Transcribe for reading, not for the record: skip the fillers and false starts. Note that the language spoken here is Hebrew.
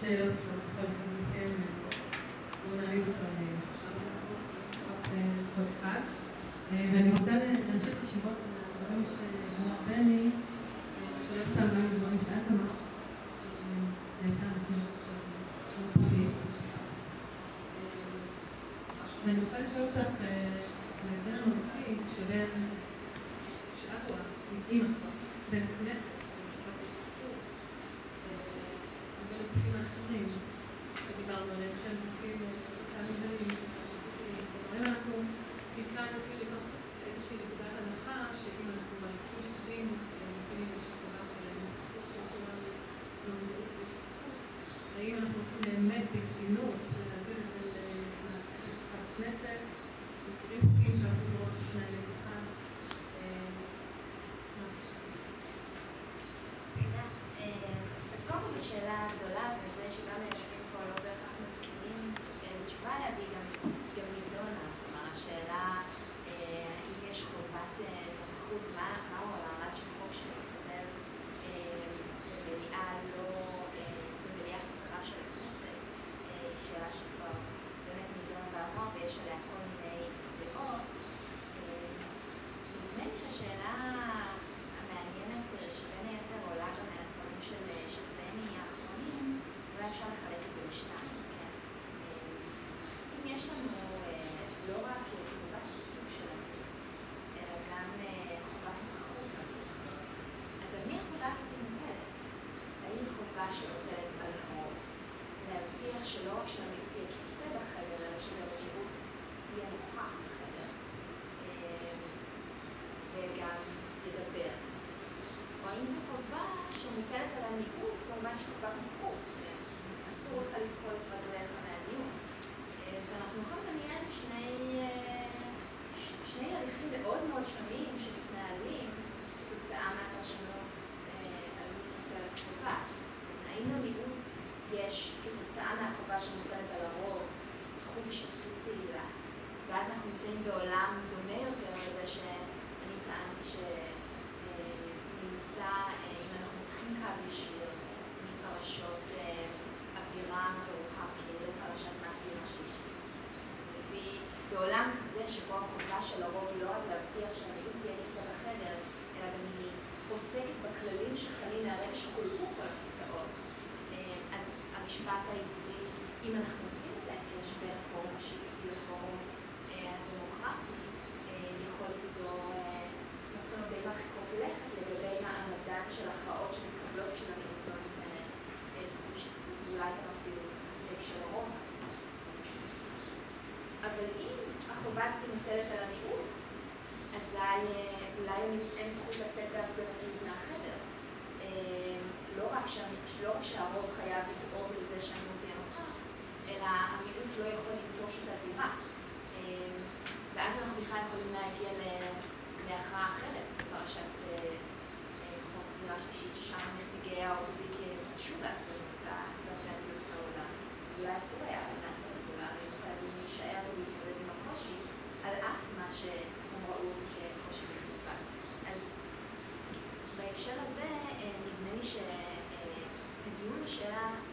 שאלות קצת כן, בואו נעמיד אותם כל אחד. ואני רוצה להמשיך ישיבות לדברים שאמר בני, שואלת אותם גם לדברים שאת אמרת, הייתה ואני רוצה לשאול אותך על ההבדל המהותי שבין שאת רואה, אימא, בין כנסת, ולגופים האחרים שדיברנו עליהם, שהם גופים קצת גדולים, כלומר, אנחנו בעיקר יוצאים לתוך איזושהי נקודת הנחה שאם אנחנו מרצים שתדים, נותנים איזושהי קבלה של נפתחות של כולנו לא מודעות והשתתפות, האם אנחנו הולכים באמת ברצינות ולהביא את זה לכנסת, מכירים חוקים שאנחנו לראות ששניים אחד. אז קודם כל זו שאלה גדולה, ובגלל שגם היושבים פה לא בהכרח מסכימים בתשובה עליה, והיא גם נידונה. כלומר, השאלה אם יש חובת נוכחות, מהו המעמד של חוק שמתקבל במליאה חסרה של הכנסת, היא שאלה שכבר באמת נידונה בעבר, ויש עליה כל מיני דעות. נדמה לי שהשאלה המעניינת שבין היתר עולה גם מהדברים של בני האחרונים, אולי אפשר לחלק את זה לשתיים, כן? אם יש לנו לא רק חובת ייצוג שלנו, אלא גם חובת נוכחות, אז על מי החובה הזאת מוטלת? האם היא חובה שמוטלת על הרוב? להבטיח שלא רק שהמיעוט יהיה כיסא בחדר, אלא שגם המיעוט יהיה נוכח בחדר, וגם ידבר. או האם זו חובה שמוטלת על המיעוט, כמובן שחובת נוכחות, אסור לך לפקוד את רגליך מהדיון. ואנחנו יכולים לדמיין שני הליכים מאוד מאוד שונים שמתנהלים כתוצאה מהפרשנות על מי מוטלת חובה. האם למיעוט יש כתוצאה מהחובה שמוטלת על הרוב זכות השתתפות פעילה, ואז אנחנו נמצאים בעולם דומה יותר לזה שאני טענתי שנמצא, אם אנחנו מותחים קו ישיר מפרשות אווירה ורוחה פגיעה פרשת מעשים השלישי. בעולם כזה שבו החובה של הרוב לא רק להבטיח שהמיעוט תהיה כיסא בחדר, אלא גם היא עוסקת בכללים שחלים מהרגע שחולקו כל הכיסאות. אז המשפט העברי, אם אנחנו עושים את ההקש בין הפורום השיפוטי לפורום הדמוקרטי, יכול לגזור מסקנות די מרחיקות לכת לגבי מעמדן של הכרעות שמתקבלות כשלמיעוט לא ניתנת זכות השתתפות, ואולי גם אפילו של הרוב. אבל אם החובה הזאת מוטלת על המיעוט, אזי אולי אין זכות לצאת בהפגנתיות מהחדר. לא רק שהרוב חייב לדאוג לזה שהמיעוט יהיה נוכח, אלא המיעוט לא יכול לנטוש את הזירה. ואז אנחנו בכלל יכולים להגיע להכרעה אחרת, בפרשת חוק גבירה שלישית, ששם נציגי האופוזיציה ירשו בהפגנתיות בעולם. אולי אסור היה לעשות את זה, והרי חייבים להישאר ולהתמודד עם הקושי, על אף מה שהם ראו כקושי בלתי-נסבל. אז בהקשר הזה, נדמה לי שהדיון בשאלה